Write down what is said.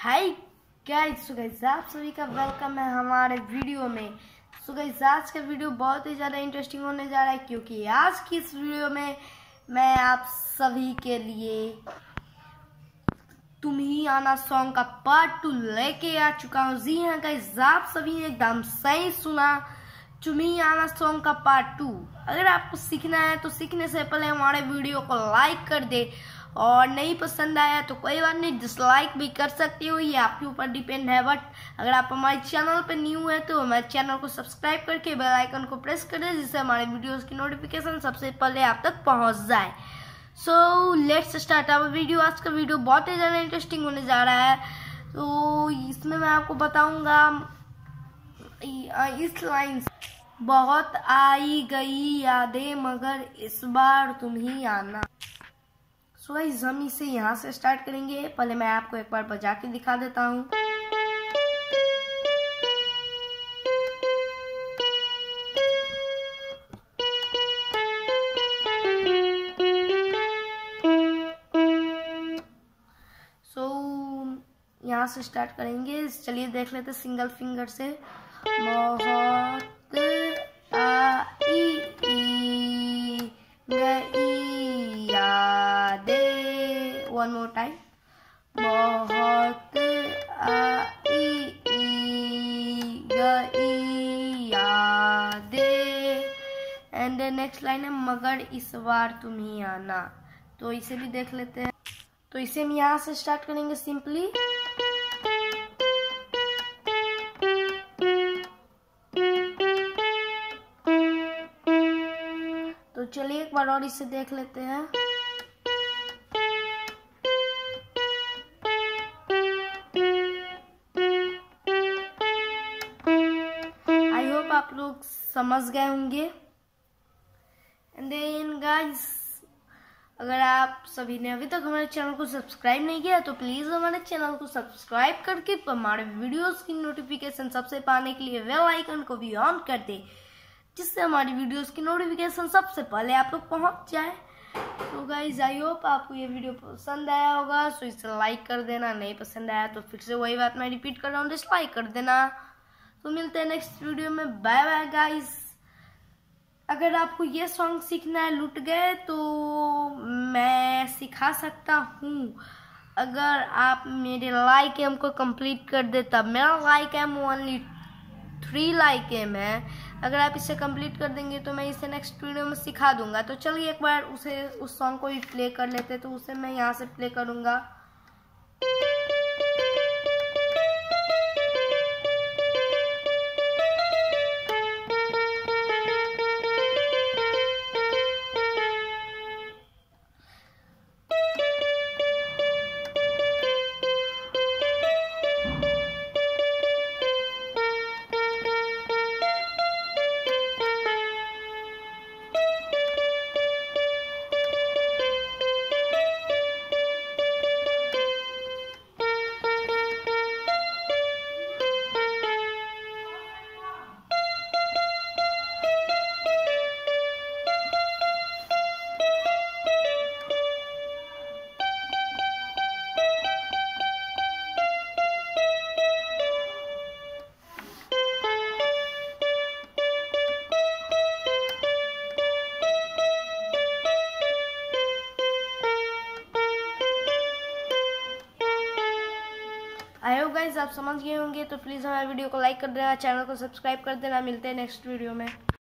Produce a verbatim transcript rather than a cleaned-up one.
Hi guys, so guys आप सभी का वेलकम है हमारे वीडियो में। सो गाइस आज का वीडियो बहुत ही ज़्यादा इंटरेस्टिंग होने जा रहा है, क्योंकि आज की इस वीडियो में मैं आप सभी के लिए तुम ही आना सॉन्ग का पार्ट टू लेके आ चुका हूँ। जी हाँ गाइस, आप सभी ने एकदम सही सुना, तुम ही आना सॉन्ग का पार्ट टू। अगर आपको सीखना है तो सीखने से पहले हमारे वीडियो को लाइक कर दे, और नहीं पसंद आया तो कोई बात नहीं, डिसलाइक भी कर सकते हो, ये आपके ऊपर डिपेंड है। बट अगर आप हमारे चैनल पर न्यू है तो हमारे चैनल को सब्सक्राइब करके बेल आइकन को प्रेस कर दे, जिससे हमारे वीडियोस की नोटिफिकेशन सबसे पहले आप तक पहुंच जाए। So let's start our video. आज का वीडियो बहुत ही ज़्यादा इंटरेस्टिंग होने जा रहा है। तो इसमें मैं आपको बताऊंगा इस लाइन, बहुत आई गई यादें मगर इस बार तुम ही आना। सो गाइस हम इसे यहाँ से स्टार्ट करेंगे। पहले मैं आपको एक बार बजा के दिखा देता हूँ। सो यहाँ से स्टार्ट करेंगे। चलिए देख लेते सिंगल फिंगर से। बहुत आई गई यादें, वन मोर टाइम। बहुत आई गई यादें, एंड नेक्स्ट लाइन है मगर इस बार तुम ही आना। तो इसे भी देख लेते हैं। तो इसे हम यहाँ से स्टार्ट करेंगे सिंपली। तो चलिए एक बार और इसे देख लेते हैं। आई होप आप लोग समझ गए होंगे। एंड देन गाइस, अगर आप सभी ने अभी तक हमारे चैनल को सब्सक्राइब नहीं किया तो प्लीज हमारे चैनल को सब्सक्राइब करके हमारे वीडियोस की नोटिफिकेशन सबसे पाने के लिए बेल आइकन को भी ऑन कर दे, जिससे हमारी वीडियोस की नोटिफिकेशन सबसे पहले आप लोग पहुंच जाए। तो गाइज आई होप आपको ये वीडियो पसंद आया होगा, सो इसे लाइक कर देना। नहीं पसंद आया तो फिर से वही बात मैं रिपीट कर रहा हूँ, डिसलाइक कर देना। तो मिलते हैं नेक्स्ट वीडियो में। Bye bye guys. अगर आपको ये सॉन्ग सीखना है लुट गए तो मैं सिखा सकता हूँ, अगर आप मेरे लाइक एम को कंप्लीट कर दे तब। मेरा लाइक एम ओनली थ्री लाइक एम है। अगर आप इसे कंप्लीट कर देंगे तो मैं इसे नेक्स्ट वीडियो में सिखा दूंगा। तो चलिए एक बार उसे उस सॉन्ग को ही प्ले कर लेते। तो उसे मैं यहाँ से प्ले करूँगा। आई होप गाइस आप समझ गए होंगे। तो प्लीज़ हमारे वीडियो को लाइक कर देना, चैनल को सब्सक्राइब कर देना। मिलते हैं नेक्स्ट वीडियो में।